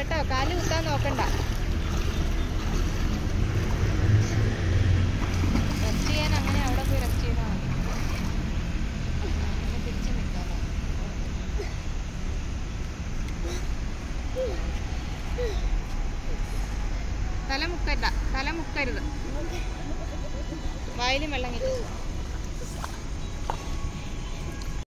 കേട്ടോ, കാല് കുത്താൻ നോക്കണ്ട. റെസ്റ്റ് ചെയ്യാൻ അങ്ങനെ അവിടെ പോയി റെസ്റ്റ് ചെയ്താൽ മതി. അങ്ങനെ തിരിച്ച് നിൽക്കാമോ? തല മുക്കരുത്, വായിലും വെള്ളം കിട്ടും.